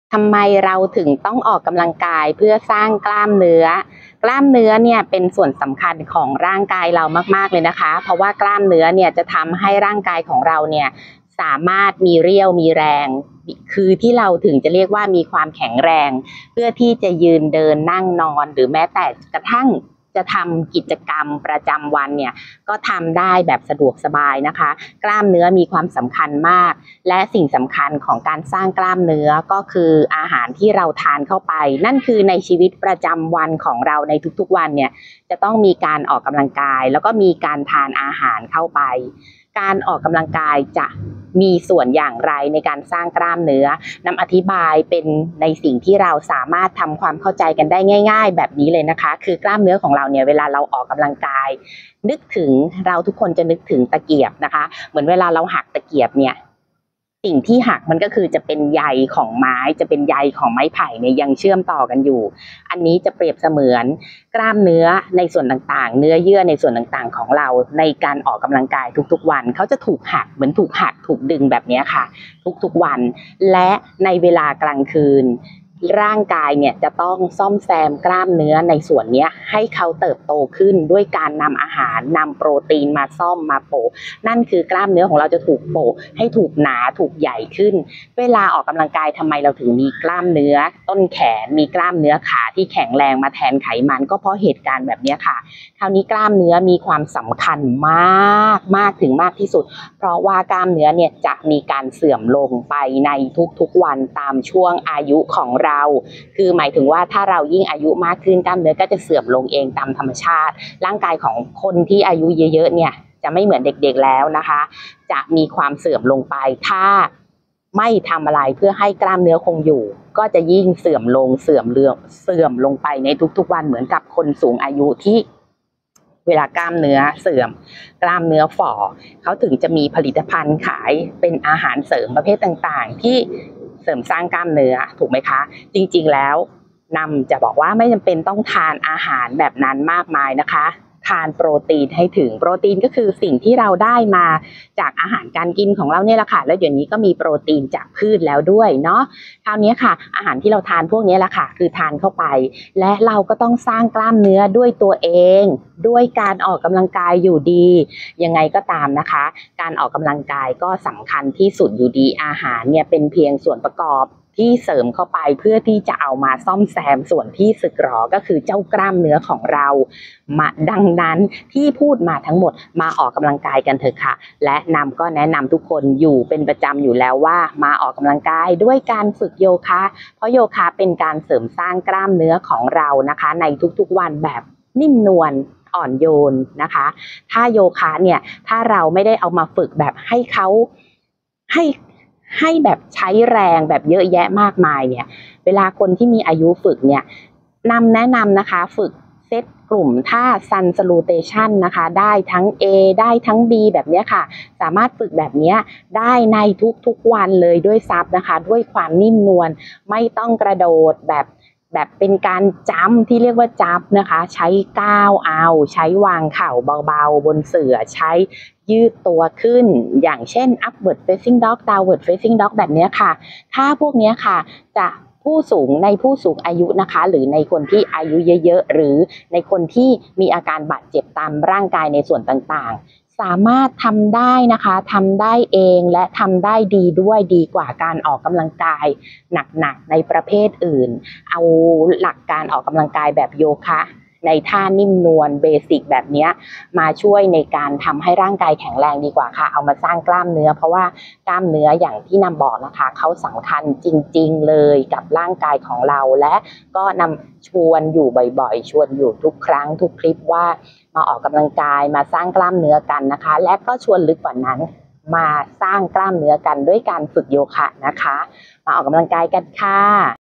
ทำไมเราถึงต้องออกกำลังกายเพื่อสร้างกล้ามเนื้อกล้ามเนื้อเนี่ยเป็นส่วนสำคัญของร่างกายเรามากๆเลยนะคะเพราะว่ากล้ามเนื้อเนี่ยจะทำให้ร่างกายของเราเนี่ยสามารถมีเรี่ยวมีแรงคือที่เราถึงจะเรียกว่ามีความแข็งแรงเพื่อที่จะยืนเดินนั่งนอนหรือแม้แต่กระทั่งจะทำกิจกรรมประจำวันเนี่ยก็ทำได้แบบสะดวกสบายนะคะกล้ามเนื้อมีความสำคัญมากและสิ่งสำคัญของการสร้างกล้ามเนื้อก็คืออาหารที่เราทานเข้าไปนั่นคือในชีวิตประจำวันของเราในทุกๆวันเนี่ยจะต้องมีการออกกำลังกายแล้วก็มีการทานอาหารเข้าไปการออกกำลังกายจะมีส่วนอย่างไรในการสร้างกล้ามเนื้อนำอธิบายเป็นในสิ่งที่เราสามารถทำความเข้าใจกันได้ง่ายๆแบบนี้เลยนะคะคือกล้ามเนื้อของเราเนี่ยเวลาเราออกกำลังกายนึกถึงเราทุกคนจะนึกถึงตะเกียบนะคะเหมือนเวลาเราหักตะเกียบเนี่ยสิ่งที่หักมันก็คือจะเป็นใยของไม้จะเป็นใยของไม้ไผ่เนี่ยยังเชื่อมต่อกันอยู่อันนี้จะเปรียบเสมือนกล้ามเนื้อในส่วนต่างๆเนื้อเยื่อในส่วนต่างๆของเราในการออกกำลังกายทุกๆวันเขาจะถูกหักเหมือนถูกหักถูกดึงแบบนี้ค่ะทุกๆวันและในเวลากลางคืนร่างกายเนี่ยจะต้องซ่อมแซมกล้ามเนื้อในส่วนนี้ให้เขาเติบโตขึ้นด้วยการนำอาหารนำโปรตีนมาซ่อมมาโปะนั่นคือกล้ามเนื้อของเราจะถูกโปะให้ถูกหนาถูกใหญ่ขึ้นเวลาออกกำลังกายทำไมเราถึงมีกล้ามเนื้อต้นแขนมีกล้ามเนื้อขาที่แข็งแรงมาแทนไขมันก็เพราะเหตุการณ์แบบนี้ค่ะคราวนี้กล้ามเนื้อมีความสำคัญมากถึงมากที่สุดเพราะว่ากล้ามเนื้อเนี่ยจะมีการเสื่อมลงไปในทุกๆวันตามช่วงอายุของเราคือหมายถึงว่าถ้าเรายิ่งอายุมากขึ้นกล้ามเนื้อก็จะเสื่อมลงเองตามธรรมชาติร่างกายของคนที่อายุเยอะๆเนี่ยจะไม่เหมือนเด็กๆแล้วนะคะจะมีความเสื่อมลงไปถ้าไม่ทำอะไรเพื่อให้กล้ามเนื้อคงอยู่ก็จะยิ่งเสื่อมลงเสื่อมลงไปในทุกๆวันเหมือนกับคนสูงอายุที่เวลากล้ามเนื้อเสื่อมกล้ามเนื้อฝ่อเขาถึงจะมีผลิตภัณฑ์ขายเป็นอาหารเสริมประเภทต่างๆที่เสริมสร้างกล้ามเนื้อถูกไหมคะจริงๆแล้วนำจะบอกว่าไม่จำเป็นต้องทานอาหารแบบนั้นมากมายนะคะทานโปรตีนให้ถึงโปรตีนก็คือสิ่งที่เราได้มาจากอาหารการกินของเราเนี่ยแหละค่ะแล้วเดี๋ยวนี้ก็มีโปรตีนจากพืชแล้วด้วยเนาะคราวนี้ค่ะอาหารที่เราทานพวกนี้แหละค่ะคือทานเข้าไปและเราก็ต้องสร้างกล้ามเนื้อด้วยตัวเองด้วยการออกกำลังกายอยู่ดียังไงก็ตามนะคะการออกกำลังกายก็สำคัญที่สุดอยู่ดีอาหารเนี่ยเป็นเพียงส่วนประกอบที่เสริมเข้าไปเพื่อที่จะเอามาซ่อมแซมส่วนที่สึกหรอก็คือเจ้ากล้ามเนื้อของเรามาดังนั้นที่พูดมาทั้งหมดมาออกกำลังกายกันเถอะค่ะและนำก็แนะนำทุกคนอยู่เป็นประจำอยู่แล้วว่ามาออกกำลังกายด้วยการฝึกโยคะเพราะโยคะเป็นการเสริมสร้างกล้ามเนื้อของเรานะคะในทุกๆวันแบบนิ่มนวลอ่อนโยนนะคะถ้าโยคะเนี่ยถ้าเราไม่ได้เอามาฝึกแบบให้เขาให้แบบใช้แรงแบบเยอะแยะมากมายเนี่ยเวลาคนที่มีอายุฝึกเนี่ยแนะนำนะคะฝึกเซตกลุ่มท่า Sun Salutation นะคะได้ทั้ง A ได้ทั้ง B แบบนี้ค่ะสามารถฝึกแบบนี้ได้ในทุกๆวันเลยด้วยซับนะคะด้วยความนิ่มนวลไม่ต้องกระโดดแบบเป็นการจัมป์ที่เรียกว่าจัมป์นะคะใช้ก้าวเอาใช้วางเข่าเบาๆบนเสื่อใช้ยืดตัวขึ้นอย่างเช่น upward facing dog downward facing dog แบบนี้ค่ะถ้าพวกนี้ค่ะจะผู้สูงอายุนะคะหรือในคนที่อายุเยอะๆหรือในคนที่มีอาการบาดเจ็บตามร่างกายในส่วนต่างๆสามารถทำได้นะคะทำได้เองและทำได้ดีด้วยดีกว่าการออกกำลังกายหนักๆในประเภทอื่นเอาหลักการออกกำลังกายแบบโยคะในท่านิ่มนวลเบสิกแบบนี้มาช่วยในการทำให้ร่างกายแข็งแรงดีกว่าค่ะเอามาสร้างกล้ามเนื้อเพราะว่ากล้ามเนื้ออย่างที่นำบอกนะคะเขาสำคัญจริงๆเลยกับร่างกายของเราและก็นำชวนอยู่บ่อยๆชวนอยู่ทุกครั้งทุกคลิปว่ามาออกกำลังกายมาสร้างกล้ามเนื้อกันนะคะและก็ชวนลึกกว่านั้นมาสร้างกล้ามเนื้อกันด้วยการฝึกโยคะนะคะมาออกกำลังกายกันค่ะ